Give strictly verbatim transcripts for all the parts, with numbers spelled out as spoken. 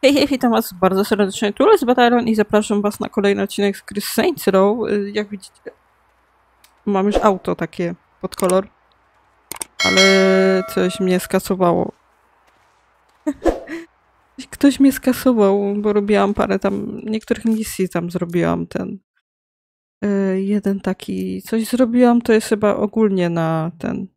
Hej, hej, witam was bardzo serdecznie, tu jest Bataron i zapraszam was na kolejny odcinek z gry Saints Row. Jak widzicie, mam już auto takie pod kolor, ale coś mnie skasowało. Ktoś mnie skasował, bo robiłam parę tam, niektórych misji tam zrobiłam ten. Yy, jeden taki, coś zrobiłam, to jest chyba ogólnie na ten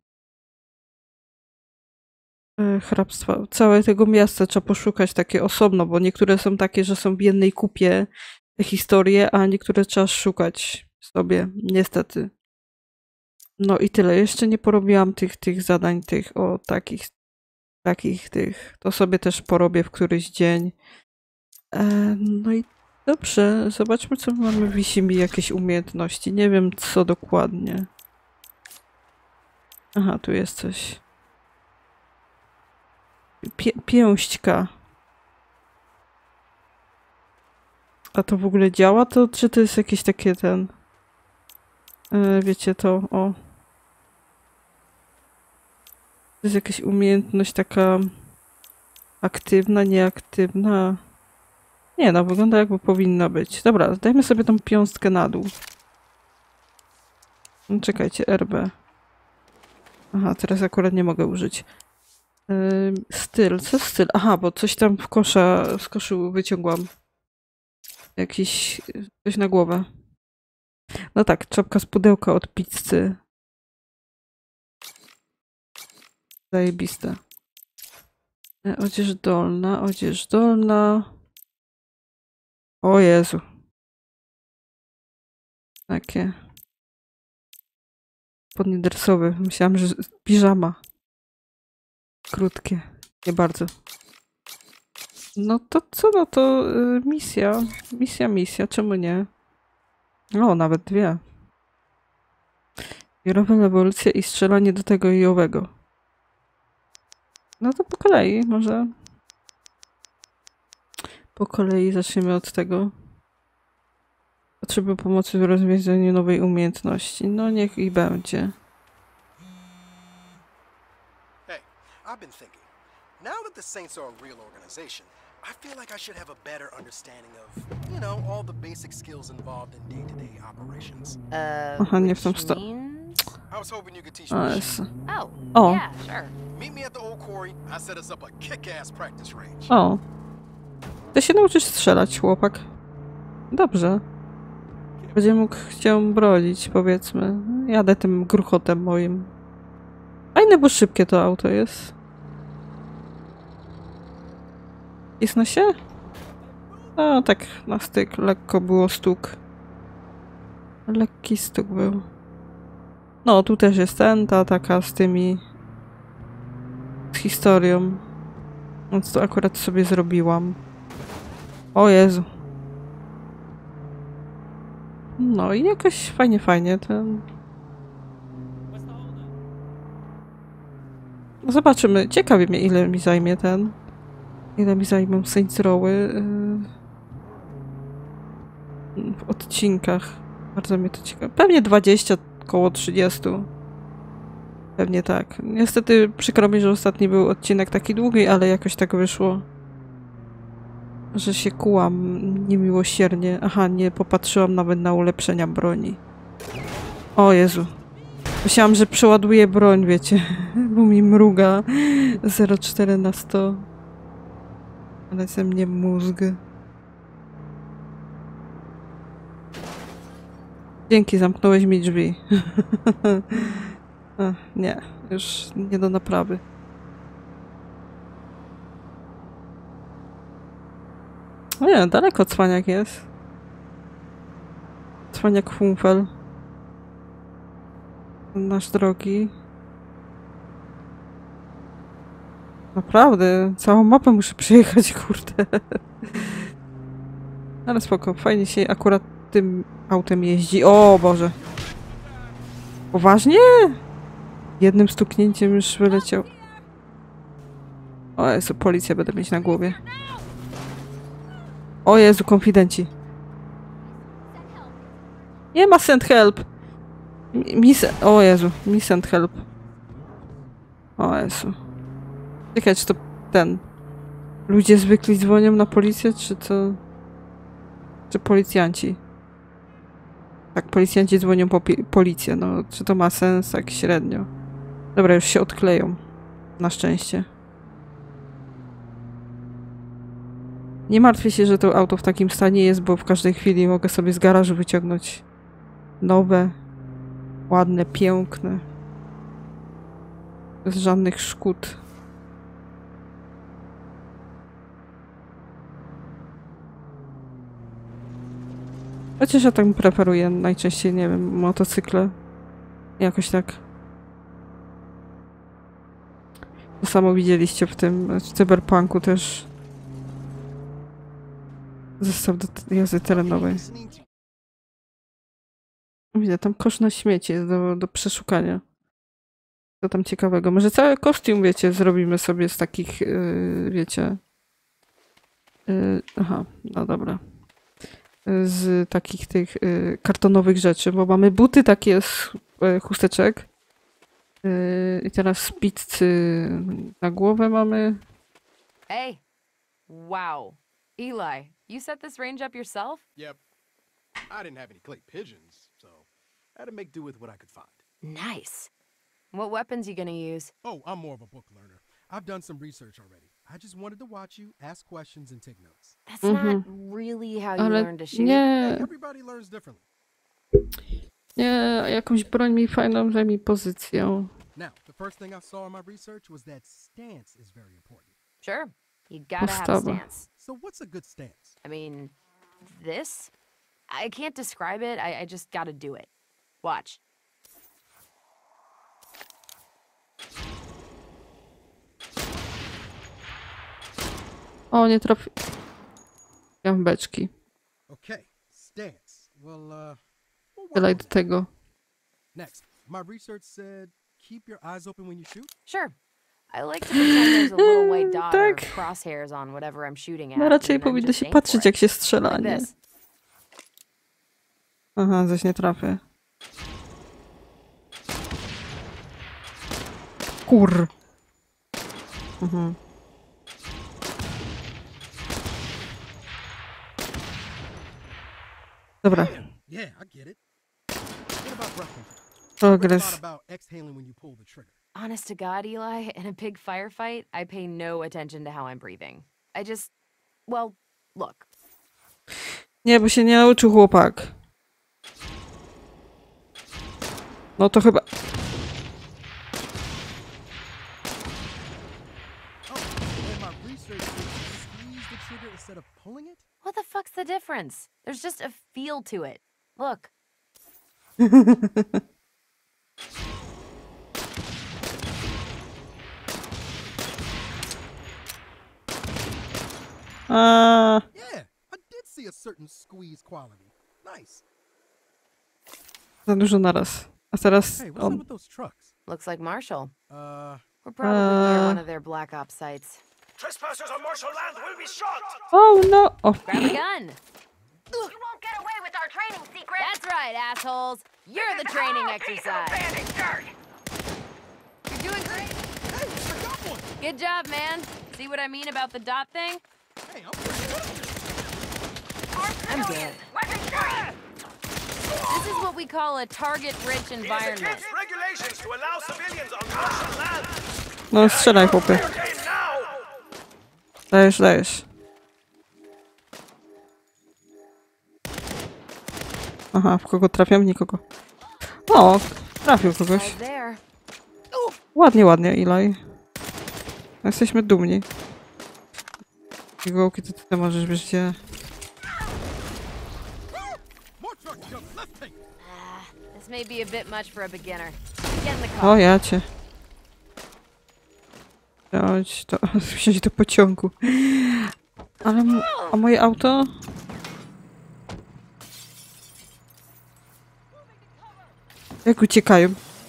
yy, hrabstwa. Całe tego miasta trzeba poszukać takie osobno, bo niektóre są takie, że są w jednej kupie te historie, a niektóre trzeba szukać sobie, niestety. No i tyle. Jeszcze nie porobiłam tych, tych zadań, tych o takich, takich tych. To sobie też porobię w któryś dzień. E, no i dobrze, zobaczmy co mamy. Wisi mi jakieś umiejętności. Nie wiem co dokładnie. Aha, tu jest coś. Pię pięśćka. A to w ogóle działa to, czy to jest jakieś takie ten... E, wiecie to, o... To jest jakaś umiejętność taka... aktywna, nieaktywna... Nie no, wygląda jakby powinna być. Dobra, dajmy sobie tą piąstkę na dół. No, czekajcie, R B. Aha, teraz akurat nie mogę użyć. Yy, styl, co styl? Aha, bo coś tam w kosza, z koszu wyciągłam. Jakiś... coś na głowę. No tak, czapka z pudełka od pizzy. Zajebiste. Yy, odzież dolna, odzież dolna. O Jezu. Takie. Spodnie dresowe. Myślałam, że piżama. Krótkie. Nie bardzo. No to co? No to y, misja. Misja, misja. Czemu nie? O, nawet dwie. Biurowa rewolucja i strzelanie do tego i owego. No to po kolei może. Po kolei zaczniemy od tego. Potrzebuję pomocy w rozwiązaniu nowej umiejętności. No niech i będzie. Hey, I've been thinking. Now that the Saints are a real organization, I feel like I should have a better understanding of, you know, all the basic skills involved in day-to-day operations. Uh, Aha, nie w tą which stronę. means? I was hoping you could teach O, me. jest. Oh, O. yeah, sure. Meet me at the old quarry. I set us up a kick-ass practice range. O. Ty się nauczysz strzelać, chłopak. Dobrze. Będzie mógł chciał bronić, powiedzmy. Jadę tym gruchotem moim. Fajne, bo szybkie to auto jest. Isno się? No, tak na styk. Lekko było stuk. Lekki stuk był. No, tu też jest ten, ta taka z tymi... z historią. Więc to akurat sobie zrobiłam. O Jezu. No i jakoś fajnie, fajnie ten... Zobaczymy. Ciekawi mnie, ile mi zajmie ten... Ile mi zajmą Saints Rowy yy... w odcinkach. Bardzo mnie to ciekawi. Pewnie dwadzieścia, około trzydzieści. Pewnie tak. Niestety przykro mi, że ostatni był odcinek taki długi, ale jakoś tak wyszło, że się kułam niemiłosiernie. Aha, nie popatrzyłam nawet na ulepszenia broni. O Jezu. Myślałam, że przeładuję broń, wiecie, bo mi mruga zero przecinek cztery na sto. Ale ze mnie mózg. Dzięki, zamknąłeś mi drzwi. Ach, nie, już nie do naprawy. O nie, daleko cwaniak jest. Cwaniak Humfel. Nasz drogi. Naprawdę, całą mapę muszę przejechać, kurde. Ale spoko, fajnie się akurat tym autem jeździ. O Boże. Poważnie? Jednym stuknięciem już wyleciał. O Jezu, policję będę mieć na głowie. O Jezu, konfidenci. Nie ma send help. Miss... O Jezu, mi send help. O Jezu. Czekaj, czy to ten... Ludzie zwykli dzwonią na policję, czy co? Czy policjanci? Tak, policjanci dzwonią po policję. No, czy to ma sens? Tak średnio. Dobra, już się odkleją. Na szczęście. Nie martwię się, że to auto w takim stanie jest, bo w każdej chwili mogę sobie z garażu wyciągnąć nowe, ładne, piękne. Bez żadnych szkód. Chociaż ja tak preferuję najczęściej, nie wiem, motocykle. Jakoś tak. To samo widzieliście w tym w cyberpunku też. Zestaw do jazdy terenowej. Widzę, tam kosz na śmieci jest do, do przeszukania. Co tam ciekawego? Może cały kostium, wiecie, zrobimy sobie z takich, yy, wiecie... Yy, aha, no dobra. Z takich tych yy, kartonowych rzeczy, bo mamy buty takie z yy, chusteczek. Yy, I teraz z pizzy na głowę mamy. Hey. Wow. Eli, you set this range up yourself? Yep. I didn't have any clay pigeons, so I had to make do with what I could find. Nice. What weapons you gonna use? Oh, I'm more of a book learner. I've done some research already. I just wanted to watch you, ask questions, and take notes. That's Mhm. not really how you Ale learn to shoot. nie, Everybody learns differently. nie, jakąś broń mi fajną, że mi pozycję. Now, the first thing I saw in my research was that stance is very important. Sure. You gotta have a Postawa. stance. So what's a good stance? I mean, this? I can't describe it. I, I just gotta do it. Watch. O, nie trafi... Ja mam beczki. Okay, stance. Well, uh, we'll work Strzelaj on do it. tego. Next, my research said keep your eyes open when you shoot. Sure. I like to pretend there's a little white dot or Tak. crosshairs on whatever I'm shooting at. No raczej and then powinno just się aim for patrzeć, it. jak się strzela, Like nie? this. Aha, zaś nie trafię. Kur. Mhm. Dobra, Yeah, I get it. What about breath control? Read a lot progres. about exhaling when you pull the trigger. Honest to God, Eli, in a big firefight, I pay no attention to how I'm breathing. I just, well, look. Nie, bo się nie nauczył chłopak. No to chyba... Oh, and my research said you squeeze the trigger instead of pulling it? What the fuck's the difference? There's just a feel to it. Look. A, Yeah, I did see a certain squeeze quality. Nice. za dużo naraz. A teraz Hey, what's up on... with those trucks? Looks like Marshall. Uh, We're probably near Uh. one of their Black Ops sites. Trespassers on martial land will be shot! O, no! O, Grab a gun. You won't get away with our training secret. That's right, assholes. You're the training exercise. dirt! You're doing great. hey, I got one! Good job, man. See what I mean about the dot thing? Hey, I'm pretty good at this. I'm good. This is what we call a target-rich environment. Regulations to allow civilians on martial land! no strzelaj, chłopie. Okay, now! Dajesz, dajesz. Aha, w kogo trafiam? Nikogo. O, trafił kogoś. Right there. Ładnie, ładnie, Eli. Jesteśmy dumni. Fikołki to ty możesz być gdzie... More trucks coming. Let's take it. Ah, this may be a bit much for a beginner. Get in the O, car. ja cię. Wziąć to, wziąć do pociągu. Ale... m- A moje auto? Jak uciekają?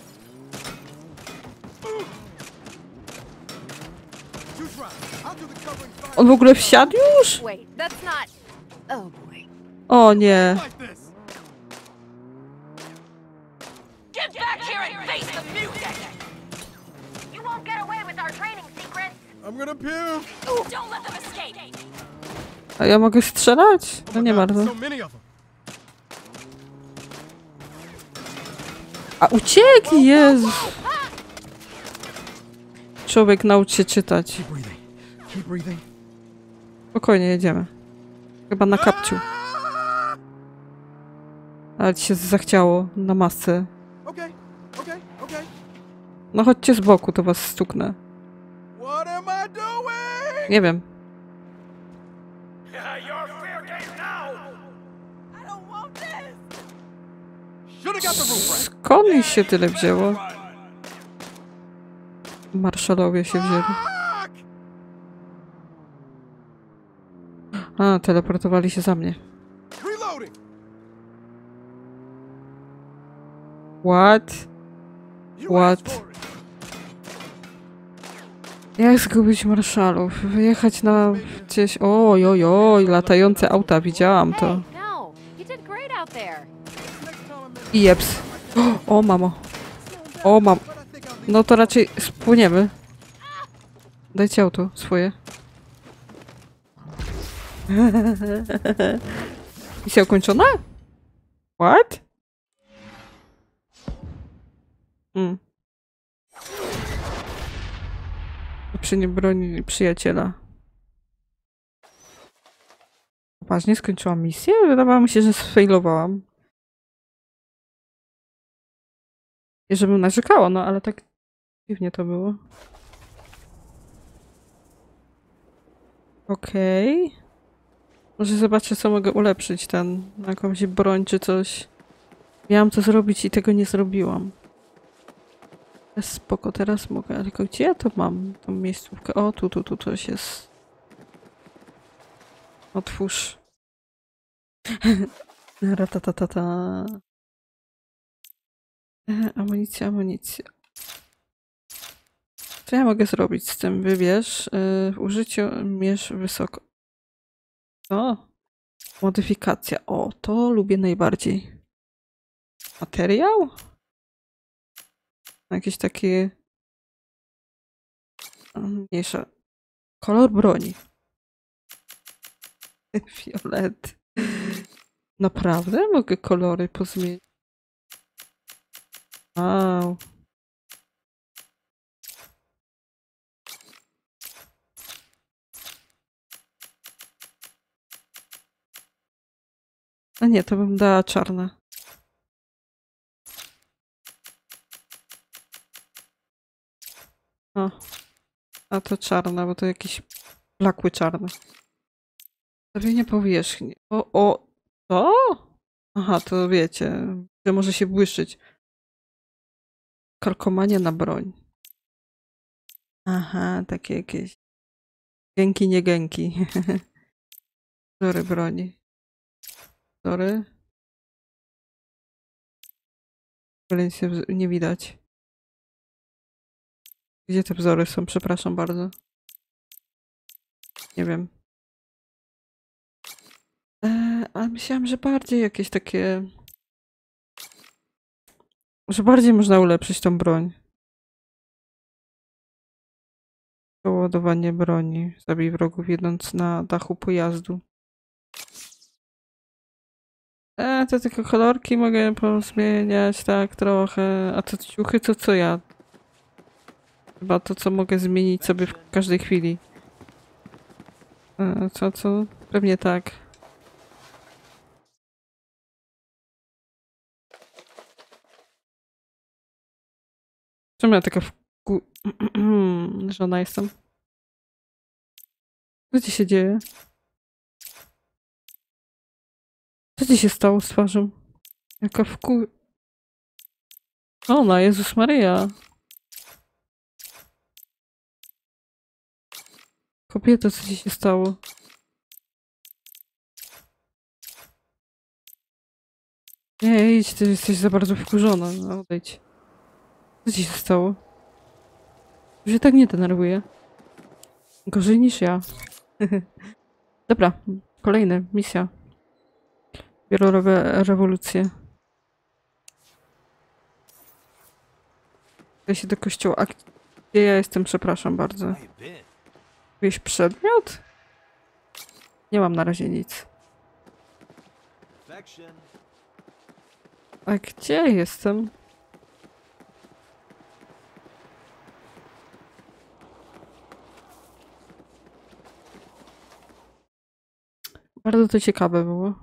You drive. I'll do the covering fire. On w ogóle wsiadł już? Wait, that's not... Oh, boy. O nie. Like this. Get back here and face the music. You won't get away with our training secrets. I'm gonna puke. Don't let them escape. A ja mogę strzelać? No nie bardzo. So many of them. A uciekli, Jezus! Człowiek, naucz się czytać. Keep breathing. Keep breathing. Spokojnie, jedziemy. Chyba na kapciu. Ale ci się zachciało na masce. Okay. Okay. Okay. No chodźcie z boku, to was stuknę. What am I doing? Nie wiem. You're fair game now. I don't want this. Should have got the roof right. Skąd ich się tyle wzięło? Marszalowie się wzięli. Fuck! A, teleportowali się za mnie. Reloading. What? You What? asked for it. Jak zgubić marszalów? Wyjechać na gdzieś... Oj, oj, oj, latające auta, widziałam to. Hey, no. You did great out there. I jeps. O, o mamo. O, mam. No to raczej spłyniemy. Dajcie auto swoje. Misja ukończona? What? Hmm. Przy nie broni przyjaciela. Poważnie skończyłam misję? Wydawało mi się, że sfailowałam. I żebym narzekała, no ale tak dziwnie to było. Okej. Okay. Może zobaczę, co mogę ulepszyć ten, jakąś broń czy coś. Miałam to zrobić i tego nie zrobiłam. Jest spoko, teraz mogę. Tylko gdzie ja to mam? Tą miejscówkę. O, tu, tu, tu coś jest. Otwórz. Ratatatata. E, amunicja, amunicja. Co ja mogę zrobić z tym? Wybierz. Yy, w użyciu mierz wysoko. O! Modyfikacja. O, to lubię najbardziej. Materiał? Jakiś taki... Mniejsza. Kolor broni. Fiolet. Naprawdę? Mogę kolory pozmienić? Wow. A nie, to bym dała czarne. O. A to czarne, bo to jakiś blakły czarny. Stawienie powierzchni. O, o, co? Aha, to wiecie, że może się błyszczyć. Kalkowanie na broń. Aha, takie jakieś gęki, nie gęki. Wzory broni. Wzory. Ale się nie widać. Gdzie te wzory są? Przepraszam bardzo. Nie wiem. Eee, ale myślałam, że bardziej jakieś takie... Że bardziej można ulepszyć tą broń. Przeładowanie broni. Zabij wrogów jedąc na dachu pojazdu. Eee, to tylko kolorki mogę pozmieniać, tak, trochę. A to ciuchy, to co ja? Chyba to, co mogę zmienić sobie w każdej chwili. Eee, co, co? Pewnie tak. Czemu ja taka wku... żona jestem? Co ci się dzieje? Co ci się stało z twarzą? Jaka wku... Ona, Jezus Maryja. Kobieto, co ci się stało? Nie, idź, ty jesteś za bardzo wkurzona. No, odejdź. Co ci się stało? Już się tak nie denerwuje. Gorzej niż ja. Dobra, kolejna misja. Wielorowe rewolucje. Idę się do kościoła. A gdzie ja jestem? Przepraszam bardzo. Jakiś przedmiot? Nie mam na razie nic. A gdzie jestem? Bardzo to ciekawe było.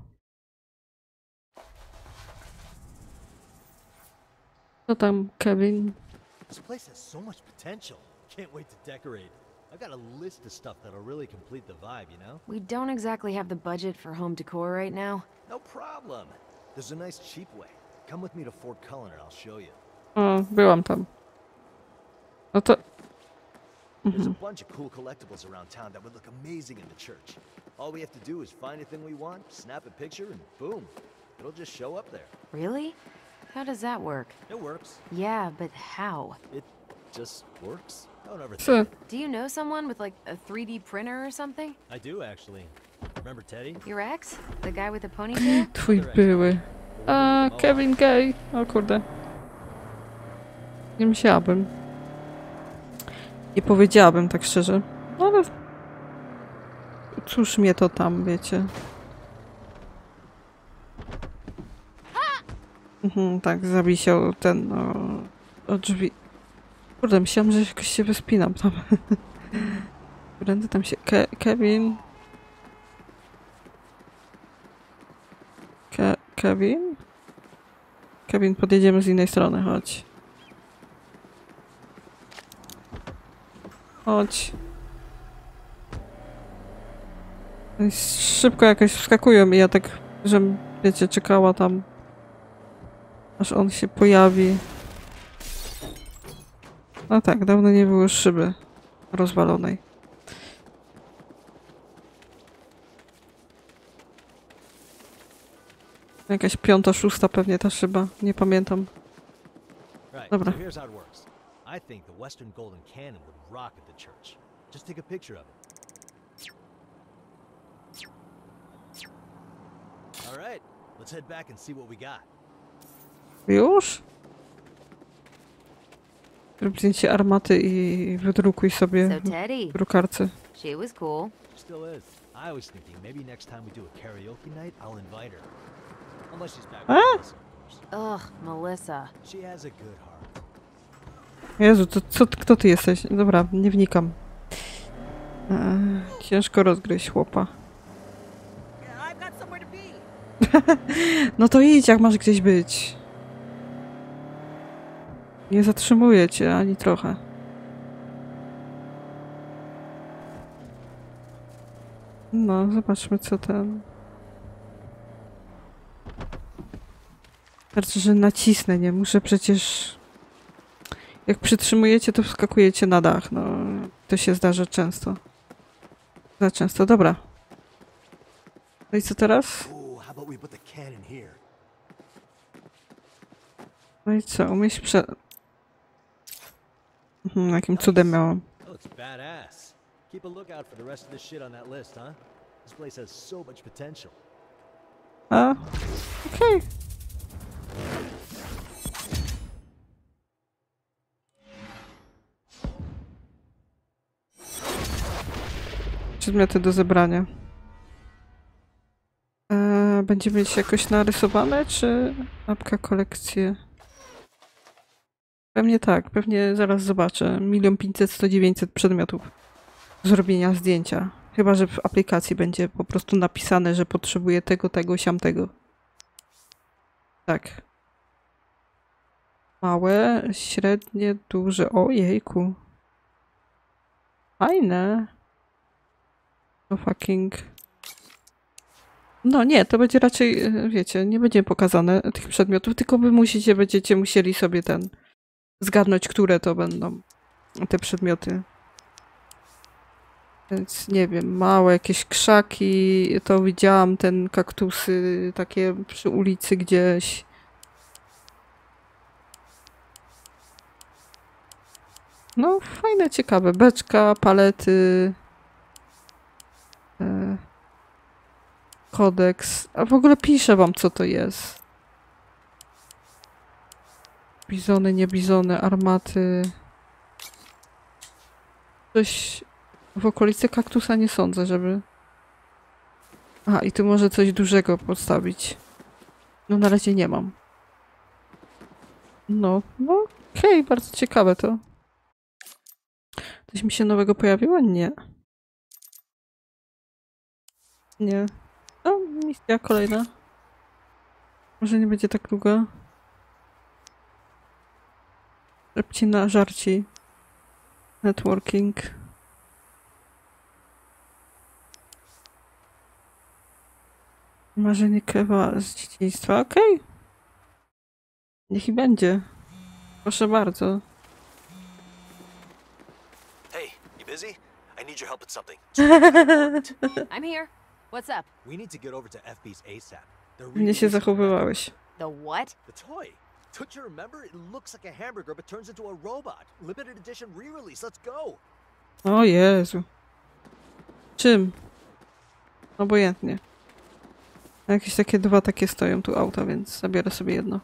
Co tam, Kevin? This place has so much potential. Can't wait to decorate. I've got a list of stuff that'll really complete the vibe, you know? We don't exactly have the budget for home decor right now. No problem. There's a nice cheap way. Come with me to Fort Cullen and I'll show you. O, byłam tam. No to... There's a bunch of cool collectibles around town that would look amazing in the church. All we have to do is find a thing we want, snap a picture, and boom. It'll just show up there. Really? How does that work? It works. Yeah, but how? It just works. Don't ever Co? Do you know someone with like a three D printer or something? I do actually. Remember Teddy? Your ex? The guy with the ponytail? Twój były. A, Kevin gay. O kurde. Nie musiałabym. Nie powiedziałabym tak szczerze. No ale... Cóż mnie to tam, wiecie. Mhm, tak, zawisiał ten o, o drzwi. Kurde, myślałam, że jakoś się wyspinam tam. Którędy tam się... Ke Kevin? Ke Kevin? Kevin, podjedziemy z innej strony, chodź. Chodź. I szybko jakoś wskakują i ja tak, że wiecie, czekała tam, aż on się pojawi. No tak, dawno nie było szyby rozwalonej. Jakaś piąta, szósta pewnie ta szyba, nie pamiętam. Right. Dobra. So here's how it works. I think the Western Golden Cannon would rock at the church. Just take a picture of it. All right. Let's head back and see what we got. Już? Rób zdjęcie armaty i wydrukuj sobie So Teddy, w drukarce. she was cool. She still is. I was thinking maybe next time we do a karaoke night, I'll invite her. Unless she's back with Ah! us, of course. Ugh, Melissa. She has a good heart. Jezu, to co, kto ty jesteś? Dobra, nie wnikam. Eee, ciężko rozgryźć chłopa. I've got somewhere to be. No to idź, jak masz gdzieś być. Nie zatrzymuję cię ani trochę. No, zobaczmy co ten... Wystarczy, że nacisnę, nie muszę przecież... Jak przytrzymujecie, to wskakujecie na dach, no. To się zdarza często. Za często, dobra. No i co teraz? Ooh, how about we put the cannon here? No i co, umieść prze... Mhm, jakim cudem miałam. Oh, it's badass. Keep a lookout for the rest of this shit on that list, huh? This place has so much potential. A, okej. Przedmioty do zebrania. Eee, będzie mieć jakoś narysowane, czy apka kolekcję? Pewnie tak, pewnie zaraz zobaczę. Milion pięćset, sto dziewięćset przedmiotów do zrobienia zdjęcia. Chyba że w aplikacji będzie po prostu napisane, że potrzebuję tego, tego, siamtego. Tak. Małe, średnie, duże. Ojejku. Fajne. No fucking... No nie, to będzie raczej, e, wiecie, nie będzie pokazane tych przedmiotów, tylko wy musicie, będziecie musieli sobie ten... zgadnąć, które to będą te przedmioty. Więc nie wiem, małe jakieś krzaki, to widziałam ten kaktusy takie przy ulicy gdzieś. No fajne, ciekawe. Beczka, palety. E, kodeks. A w ogóle piszę wam, co to jest. Bizony, nie bizony, armaty. Coś... W okolicy kaktusa nie sądzę, żeby... Aha, i tu może coś dużego postawić. No na razie nie mam. No, no okej, okay, bardzo ciekawe to. Coś mi się nowego pojawiło? Nie. Nie. O, misja kolejna. Może nie będzie tak długa. Repcina żarci. Networking. Marzenie Kewa z dzieciństwa. Okej. Okay. Niech i będzie. Proszę bardzo. Hey, you busy? I need your help with something. I'm here. What's up? We need to get over to F B's ASAP. They're Nie się re-releasing zachowywałeś. The what? the toy. Don't you remember? It looks like a hamburger but turns into a robot. Limited edition re-release. Let's go. O Jezu. Czym? Obojętnie. Jakieś takie dwa takie stoją tu auta, więc zabiorę sobie jedno.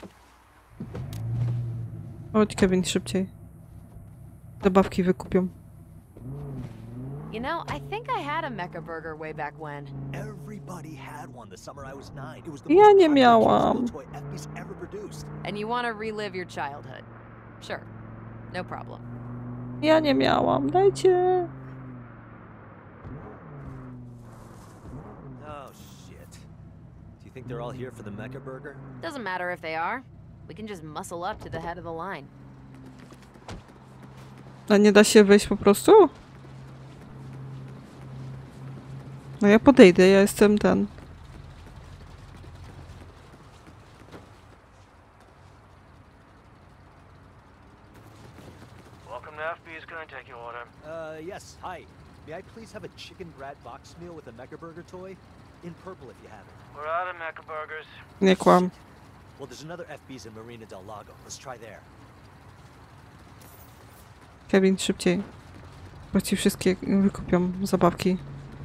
Chodź Kevin, szybciej. Zabawki wykupią. You know, I think I had a mecha burger way back when. Everybody had one the summer I was nine. It was the Ja most nie popular miałam. kids' toy F B's ever produced. And you want to relive your childhood. Sure. No problem. Ja nie miałam, dajcie. Oh shit. Do you think they're all here for the Mecha Burger? Doesn't matter if they are. We can just muscle up to the head of the line. A nie da się wejść po prostu? No ja podejdę, ja jestem ten. Welcome to F B's. Can I take your order? Uh, yes. Hi. May I please have a chicken brat box meal with a Mecha Burger toy? In purple if you have it. We're out of mecha burgers. Nie kłam. Well, there's another F B's in Marina del Lago. Let's try there. Kevin, szybciej. Bo ci wszystkie wykupią zabawki.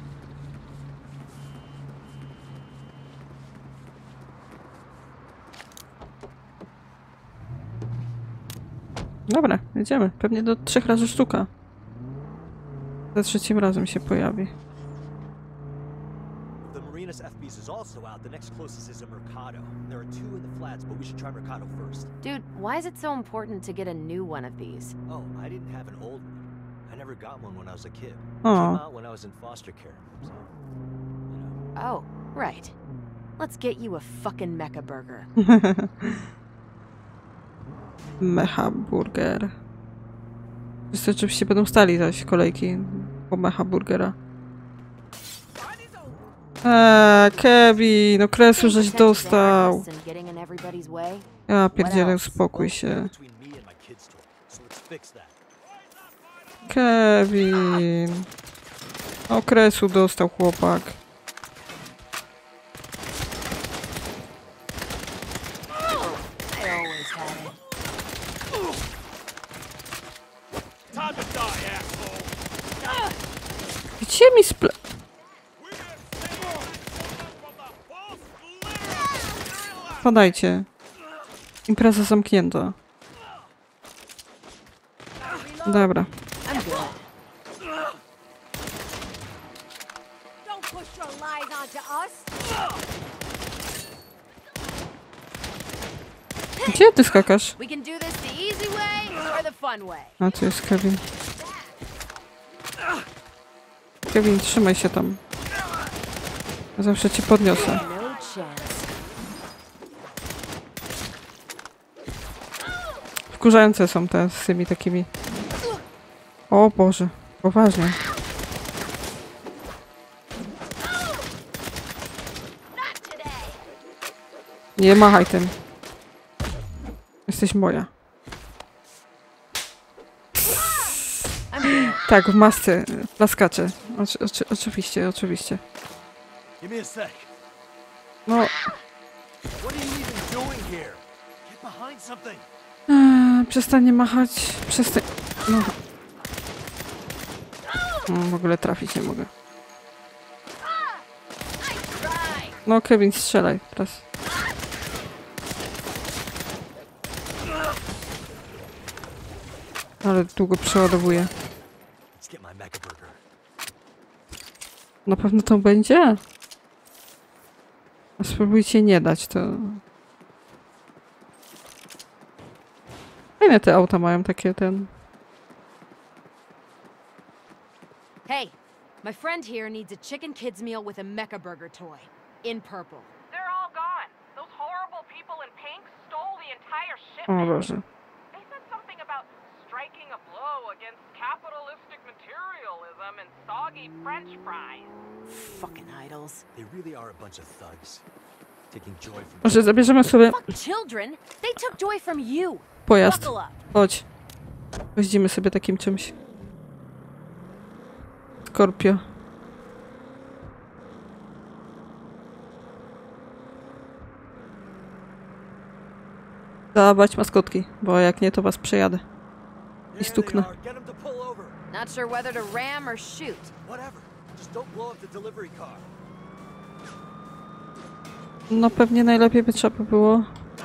Dobra, jedziemy. Pewnie do trzech razy sztuka. Za trzecim razem się pojawi. The Marina's F B's is also out. The next closest is in Mercado. There are two in the flats, but we should try Mercado first. Dude, why is it so important to get a new one of these? Oh, I didn't have an old one. I never got one when I was a kid. Aw. Came out when I was in foster care. So, you know. Oh, right. Let's get you a fucking mecha burger. Mecha burger. Wszyscy oczywiście będą stali zaś kolejki po mecha burgera. Eee, Kevin, okresu żeś dostał. Ja pierdzielę, uspokój się. Between me and my kids' toy. So let's fix that. Kevin. Okresu dostał chłopak. I always had it. Time to die, asshole. Gdzie mi sple... Podajcie. Impreza zamknięta. Dobra. I'm good. Don't push your lies onto us. Gdzie ty skakasz? We can do this the easy way or the fun way. A tu jest Kevin. Kevin, trzymaj się tam. Ja zawsze cię podniosę. No chance. Wkurzające są te z tymi takimi. O Boże, poważnie. Nie machaj tym. Jesteś moja. I'm good. Tak, w masce plaskacze. Oczy, oczy, oczywiście, oczywiście. Give me a sec. No, What are you even doing here? Get behind something. Eee, przestań machać. Przestań. No. No, w ogóle trafić nie mogę. No, Kevin, strzelaj teraz. Ale długo przeładowuje. Let's get my Mecha Burger. Na pewno to będzie? A spróbujcie nie dać, to... Fajne te auta mają takie ten... Hey, my friend here needs a chicken kids meal with a Mecha Burger toy. In purple. They're all gone. Those horrible people in pink stole the entire O shipment. Boże. They said something about striking a blow against capitalistic materialism and soggy French fries. Fucking idols. They really are a bunch of thugs. Taking joy from Może zabierzemy sobie Fuck children! They took joy from you! pojazd. Buckle up! Chodź. Jeździmy sobie takim czymś. Skorpio. Dawać maskotki, bo jak nie, to was przejadę. I stuknę. Get them to pull over. Not sure whether to ram or shoot. Whatever. Just don't blow up the delivery car. No pewnie najlepiej by trzeba by było...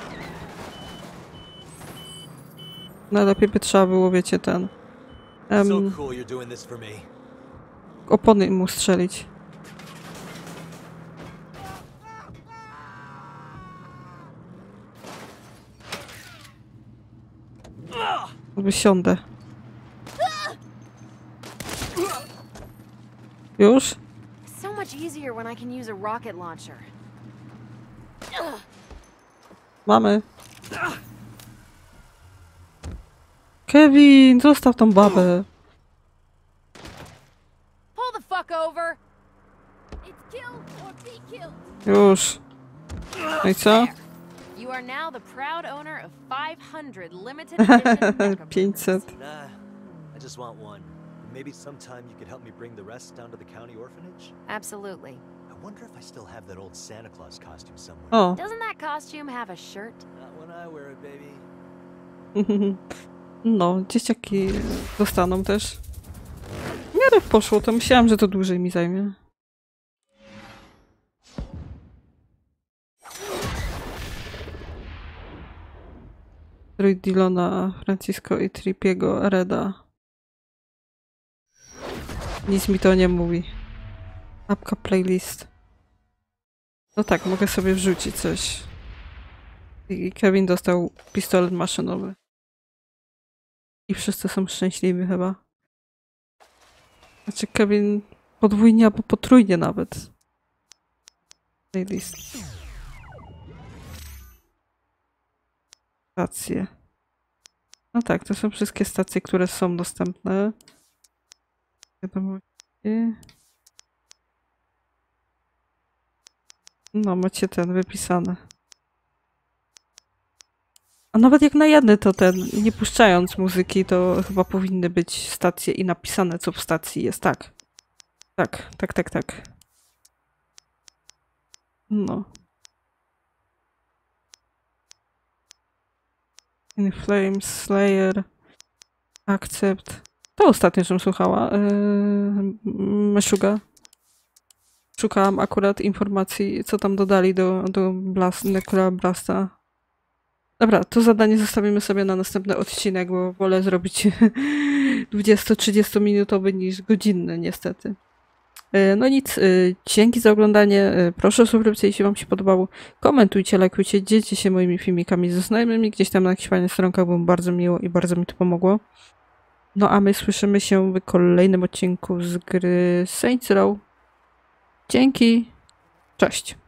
Najlepiej by trzeba było, wiecie, ten... em, So cool you're doing this for me. opony mu strzelić. Wysiądę. Już? So much easier when I can use a rocket launcher. Mamy. Kevin, zostaw tą babę. Pull the fuck over! It's kill or be killed! Już. No i co? You are now the proud owner of five hundred limited edition Mecha pięćset. Burgers. Nah, I just want one. Maybe sometime you could help me bring the rest down to the county orphanage? Absolutely. I wonder if I still have that old Santa Claus costume somewhere. O. Doesn't that costume have a shirt? Not when I wear it, baby. No, dzieciaki dostaną też. W miarę poszło, to myślałam, że to dłużej mi zajmie. Troy Dillona, Francisco i Trippiego, Reda. Nic mi to nie mówi. Apka playlist. No tak, mogę sobie wrzucić coś. I Kevin dostał pistolet maszynowy. I wszyscy są szczęśliwi chyba. Znaczy Kevin podwójnie albo potrójnie nawet. Playlist. Stacje. No tak, to są wszystkie stacje, które są dostępne. Wiadomości. No, macie ten wypisane. A nawet jak na jedny to ten, nie puszczając muzyki, to chyba powinny być stacje i napisane, co w stacji jest. Tak. Tak, tak, tak, tak. No. In Flames, Slayer, Accept. To ostatnio, żem słuchała. Yy, Meshuga. Szukałam akurat informacji, co tam dodali do, do Blast, Nuclear Blasta. Dobra, to zadanie zostawimy sobie na następny odcinek, bo wolę zrobić dwudziesto-trzydziesto minutowy niż godzinny, niestety. No nic, dzięki za oglądanie. Proszę o subskrypcję, jeśli wam się podobało. Komentujcie, lajkujcie, dzielcie się moimi filmikami ze znajomymi. Gdzieś tam na jakichś fajnych stronkach, było bardzo miło i bardzo mi to pomogło. No a my słyszymy się w kolejnym odcinku z gry Saints Row. Dzięki, cześć.